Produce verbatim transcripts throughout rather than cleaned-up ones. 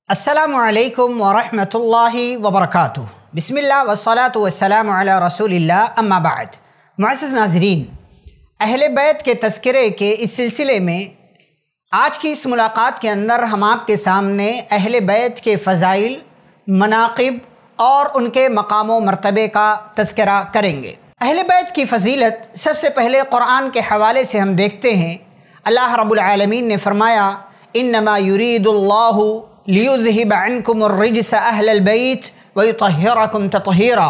السلام علیکم ورحمۃ اللہ وبرکاتہ۔ بسم اللہ والصلاۃ والسلام علی رسول اللہ، اما بعد۔ معزز ناظرین، اہل بیت کے تذکرے کے اس سلسلے میں آج کی اس ملاقات کے اندر ہم آپ کے سامنے اہل بیت کے فضائل، مناقب اور ان کے مقام و مرتبے کا تذکرہ کریں گے۔ اہل بیت کی فضیلت سب سے پہلے قرآن کے حوالے سے ہم دیکھتے ہیں۔ اللہ رب العالمین نے فرمایا، انما یرید اللہ لیذہب عنکم الرجس اہل البیت ویطہرکم تطہیرا،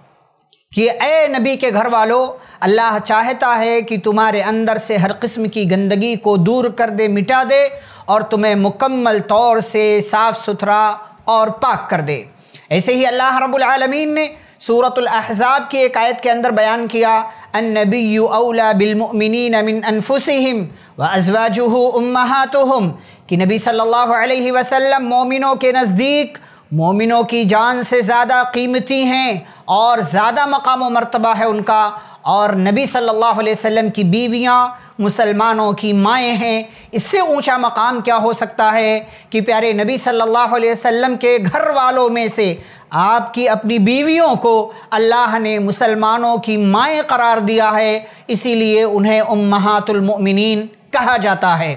کہ اے نبی کے گھر والو، اللہ چاہتا ہے کہ تمہارے اندر سے ہر قسم کی گندگی کو دور کر دے، مٹا دے، اور تمہیں مکمل طور سے صاف ستھرا اور پاک کر دے۔ ایسے ہی اللہ رب العالمین نے سورۃ الاحزاب کی ایک آیت کے اندر بیان کیا، النبی اولی بالمؤمنین من انفسہم وازواجہ امہاتہم، کہ نبی صلی اللہ علیہ وسلم مومنوں کے نزدیک مومنوں کی جان سے زیادہ قیمتی ہیں اور زیادہ مقام و مرتبہ ہے ان کا، اور نبی صلی اللہ علیہ وسلم کی بیویاں مسلمانوں کی مائیں ہیں۔ اس سے اونچا مقام کیا ہو سکتا ہے کہ پیارے نبی صلی اللہ علیہ وسلم کے گھر والوں میں سے آپ کی اپنی بیویوں کو اللہ نے مسلمانوں کی مائیں قرار دیا ہے، اسی لیے انہیں امہات المؤمنین کہا جاتا ہے۔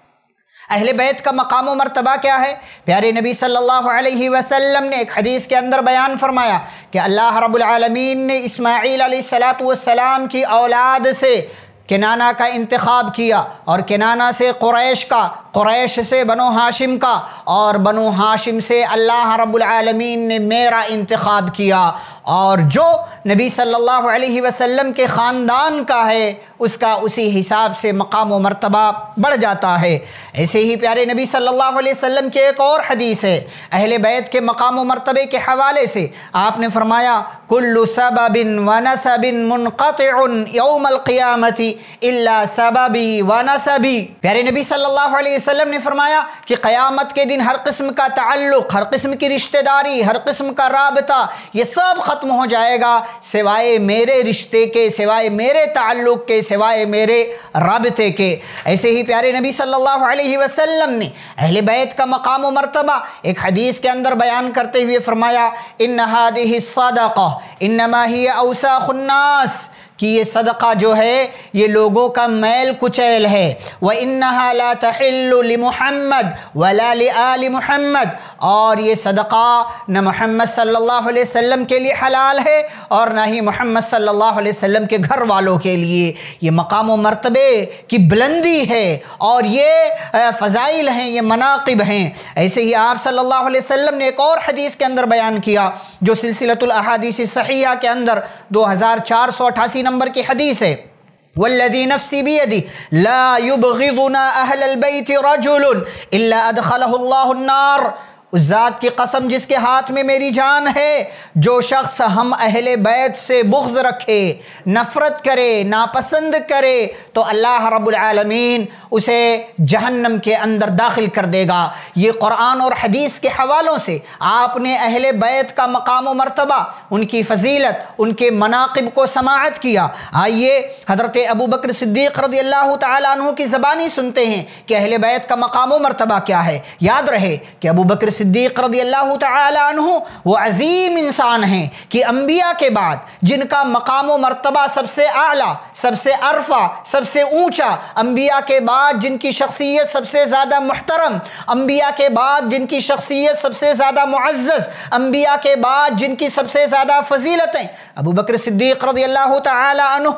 اہل بیت کا مقام و مرتبہ کیا ہے؟ پیارے نبی صلی اللہ علیہ وسلم نے ایک حدیث کے اندر بیان فرمایا کہ اللہ رب العالمین نے اسماعیل علیہ السلام کی اولاد سے کنانہ کا انتخاب کیا، اور کنانہ سے قریش کا، قریش سے بنو ہاشم کا، اور بنو ہاشم سے اللہ رب العالمین نے میرا انتخاب کیا، اور جو نبی صلی اللہ علیہ وسلم کے خاندان کا ہے اس کا اسی حساب سے مقام و مرتبہ بڑھ جاتا ہے۔ ایسے ہی پیارے نبی صلی اللہ علیہ وسلم کی ایک اور حدیث ہے اہل بیت کے مقام و مرتبے کے حوالے سے، آپ نے فرمایا، کل سبب ونسب منقطع یوم القیامت الا سببی ونسبی۔ پیارے نبی صلی اللہ علیہ وسلم نے فرمایا کہ قیامت کے دن ہر قسم کا تعلق، ہر قسم کی رشتہ داری، ہر قسم کا رابطہ، یہ سب ختم ہو جائے گا سوائے میرے رشتے کے، سوائے میرے تعلق کے، سوائے میرے رابطے کے۔ ایسے ہی پیارے نبی صلی اللہ علیہ وسلم نے اہل بیت کا مقام و مرتبہ ایک حدیث کے اندر بیان کرتے ہوئے فرمایا، ان هذه الصدقہ انما هي اوساخ الناس، کہ یہ صدقہ جو ہے یہ لوگوں کا میل کچیل ہے، وَإِنَّهَا لَا تَحِلُّ لِمُحَمَّدٍ وَلَا لِآلِ محمد، اور یہ صدقہ نہ محمد صلی اللہ علیہ وسلم کے لیے حلال ہے اور نہ ہی محمد صلی اللہ علیہ وسلم کے گھر والوں کے لیے۔ یہ مقام و مرتبے کی بلندی ہے اور یہ فضائل ہیں، یہ مناقب ہیں۔ ایسے ہی آپ صلی اللہ علیہ وسلم نے ایک اور حدیث کے اندر بیان کیا جو سلسلۃ الاحادیث الصحیحہ کے اندر دو ہزار چار سو اٹھاسی نمبر کی حدیث ہے، والذی نفسی بیدی لا یبغضنا اہل البیت رجل الا ادخلہ اللہ النار، اس ذات کی قسم جس کے ہاتھ میں میری جان ہے، جو شخص ہم اہل بیت سے بغض رکھے، نفرت کرے، ناپسند کرے، تو اللہ رب العالمین اسے جہنم کے اندر داخل کر دے گا۔ یہ قرآن اور حدیث کے حوالوں سے آپ نے اہل بیت کا مقام و مرتبہ، ان کی فضیلت، ان کے مناقب کو سماعت کیا۔ آئیے حضرت ابو بکر صدیق رضی اللہ تعالیٰ عنہ کی زبانی سنتے ہیں کہ اہل بیت کا مقام و مرتبہ کیا ہے۔ یاد رہے کہ ابو بکر صدیق رضی اللہ تعالیٰ عنہ وہ عظیم انسان ہیں کہ انبیاء کے بعد جن کا مقام و مرتبہ سب سے اعلیٰ، سب سے عرفہ، سب سے اونچا، انبیاء کے بعد جن کی شخصیت سب سے زیادہ محترم، انبیاء کے بعد جن کی شخصیت سب سے زیادہ معزز، انبیاء کے بعد جن کی سب سے زیادہ فضیلتیں، ابو بکر صدیق رضی اللہ تعالیٰ عنہ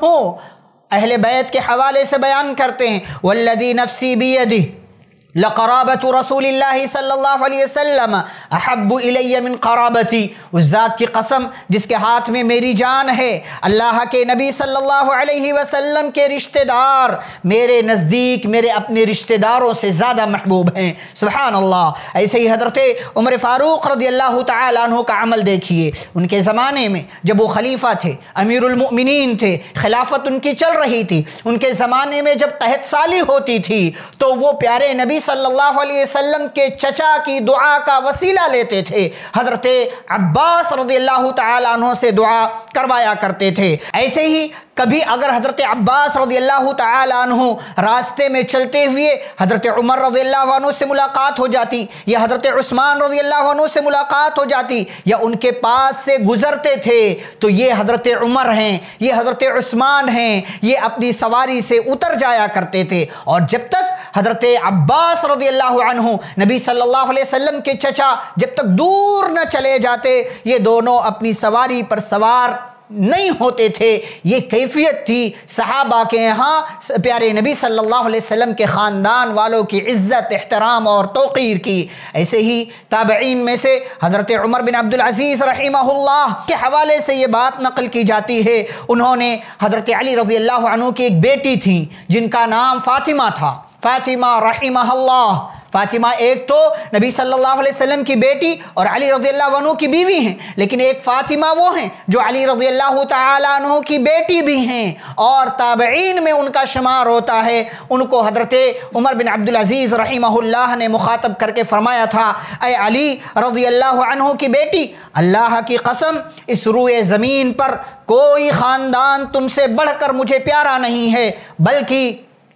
اہل بیت کے حوالے سے بیان کرتے ہیں، والذی نفسی بیدہ لقرابت رسول اللہ صلی اللہ علیہ وسلم احب الی من قرابتی، اس ذات کی قسم جس کے ہاتھ میں میری جان ہے، اللہ کے نبی صلی اللہ علیہ وسلم کے رشتہ دار میرے نزدیک میرے اپنے رشتہ داروں سے زیادہ محبوب ہیں۔ سبحان اللہ۔ ایسے ہی حضرت عمر فاروق رضی اللہ تعالیٰ عنہ کا عمل دیکھیے، ان کے زمانے میں جب وہ خلیفہ تھے، امیر المؤمنین تھے، خلافت ان کی چل رہی تھی، ان کے زمانے میں جب قحط سالی ہوتی تھی تو وہ پیارے نبی صلی اللہ علیہ وسلم کے چچا کی دعا کا وسیلہ لیتے تھے، حضرت عباس رضی اللہ تعالیٰ عنہ سے دعا کروایا کرتے تھے۔ ایسے ہی کبھی اگر حضرت عباس رضی اللہ تعالیٰ عنہ راستے میں چلتے ہوئے حضرت عمر رضی اللہ عنہ سے ملاقات ہو جاتی، یا حضرت عثمان رضی اللہ عنہ سے ملاقات ہو جاتی، یا ان کے پاس سے گزرتے تھے تو یہ حضرت عمر ہیں، یہ حضرت عثمان ہیں، یہ اپنی سواری سے اتر جایا کرتے تھے، اور جب تک حضرت عباس رضی اللہ عنہ نبی صلی اللہ علیہ وسلم کے چچا جب تک دور نہ چلے جاتے، یہ دونوں اپنی سواری پر سوار نہیں ہوتے تھے۔ یہ کیفیت تھی صحابہ کے یہاں پیارے نبی صلی اللہ علیہ وسلم کے خاندان والوں کی عزت، احترام اور توقیر کی۔ ایسے ہی تابعین میں سے حضرت عمر بن عبدالعزیز رحمہ اللہ کے حوالے سے یہ بات نقل کی جاتی ہے، انہوں نے حضرت علی رضی اللہ عنہ کی ایک بیٹی تھیں جن کا نام فاطمہ تھا، فاطمہ رحمہ اللہ۔ فاطمہ ایک تو نبی صلی اللہ علیہ وسلم کی بیٹی اور علی رضی اللہ عنہ کی بیوی ہیں، لیکن ایک فاطمہ وہ ہیں جو علی رضی اللہ تعالیٰ عنہ کی بیٹی بھی ہیں، اور تابعین میں ان کا شمار ہوتا ہے۔ ان کو حضرت عمر بن عبدالعزیز رحمہ اللہ نے مخاطب کر کے فرمایا تھا، اے علی رضی اللہ عنہ کی بیٹی، اللہ کی قسم اس روئے زمین پر کوئی خاندان تم سے بڑھ کر مجھے پیارا نہیں ہے، بلکہ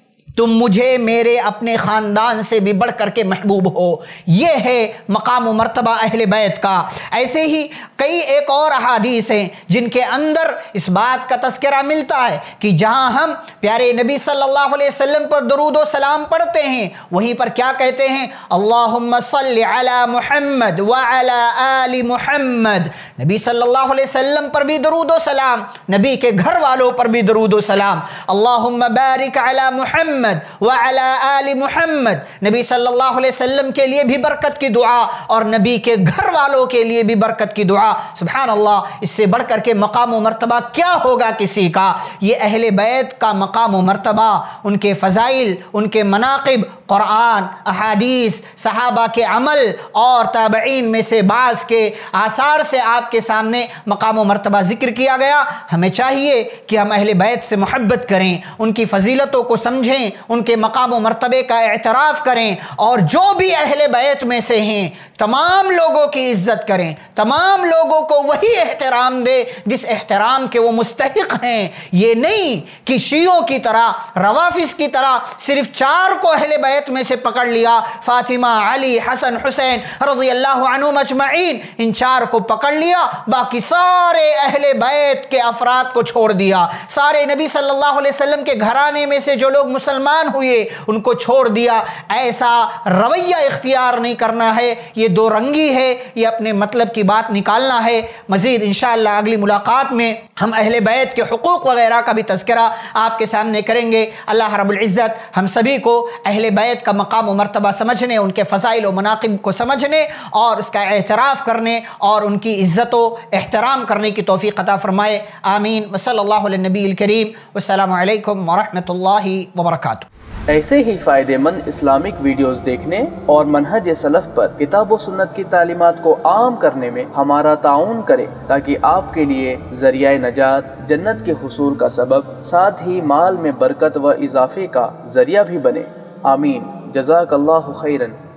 تم مجھے میرے اپنے خاندان سے بھی بڑھ کر کے محبوب ہو۔ یہ ہے مقام و مرتبہ اہل بیت کا۔ ایسے ہی کئی ایک اور احادیث ہیں جن کے اندر اس بات کا تذکرہ ملتا ہے کہ جہاں ہم پیارے نبی صلی اللہ علیہ وسلم پر درود و سلام پڑھتے ہیں، وہیں پر کیا کہتے ہیں؟ اللہم صل علی محمد وعلی آل محمد۔ نبی صلی اللہ علیہ وسلم پر بھی درود و سلام، نبی کے گھر والوں پر بھی درود و سلام۔ اللہم بارک علی محمد وعلی آل محمد، نبی صلی اللہ علیہ وسلم کے لیے بھی برکت کی دعا اور نبی کے گھر والوں کے لیے بھی برکت کی دعا۔ سبحان اللہ، اس سے بڑھ کر کے مقام و مرتبہ کیا ہوگا کسی کا؟ یہ اہل بیت کا مقام و مرتبہ، ان کے فضائل، ان کے مناقب، قرآن، احادیث، صحابہ کے عمل اور تابعین میں سے بعض کے آثار سے آپ کے سامنے مقام و مرتبہ ذکر کیا گیا۔ ہمیں چاہیے کہ ہم اہل بیت سے محبت کریں، ان کی فضیلتوں کو سمجھیں، ان کے مقام و مرتبے کا اعتراف کریں، اور جو بھی اہل بیت میں سے ہیں تمام لوگوں کی عزت کریں، تمام لوگوں کو وہی احترام دے جس احترام کے وہ مستحق ہیں۔ یہ نہیں کہ شیعوں کی طرح، روافظ کی طرح صرف چار کو اہل بیت میں سے پکڑ لیا، فاطمہ، علی، حسن، حسین رضی اللہ عنہم اجمعین، ان چار کو پکڑ لیا، باقی سارے اہل بیت کے افراد کو چھوڑ دیا، سارے نبی صلی اللہ علیہ وسلم کے گھرانے میں سے جو لوگ مسلمان ہوئے ان کو چھوڑ دیا۔ ایسا رویہ اختیار نہیں کرنا ہے، یہ دو رنگی ہے، یہ اپنے مطلب کی بات نکالنا ہے۔ مزید انشاءاللہ اگلی ملاقات میں ہم اہل بیت کے حقوق وغیرہ کا بھی تذکرہ آپ کے سامنے کریں گے۔ اللہ رب العزت ہم سبھی کو اہل بیت کا مقام و مرتبہ سمجھنے، ان کے فضائل و مناقب کو سمجھنے اور اس کا اعتراف کرنے اور ان کی عزت و احترام کرنے کی توفیق عطا فرمائے۔ آمین۔ وصلی اللہ علی النبی الکریم۔ والسلام علیکم ورحمۃ اللہ وبرکاتہ۔ ایسے ہی فائدہ مند اسلامک ویڈیوز دیکھنے اور منہج سلف پر کتاب و سنت کی تعلیمات کو عام کرنے میں ہمارا تعاون کریں، تاکہ آپ کے لیے ذریعہ نجات، جنت کے حصول کا سبب، ساتھ ہی مال میں برکت و اضافے کا ذریعہ بھی بنے۔ آمین۔ جزاک اللہ خیرن۔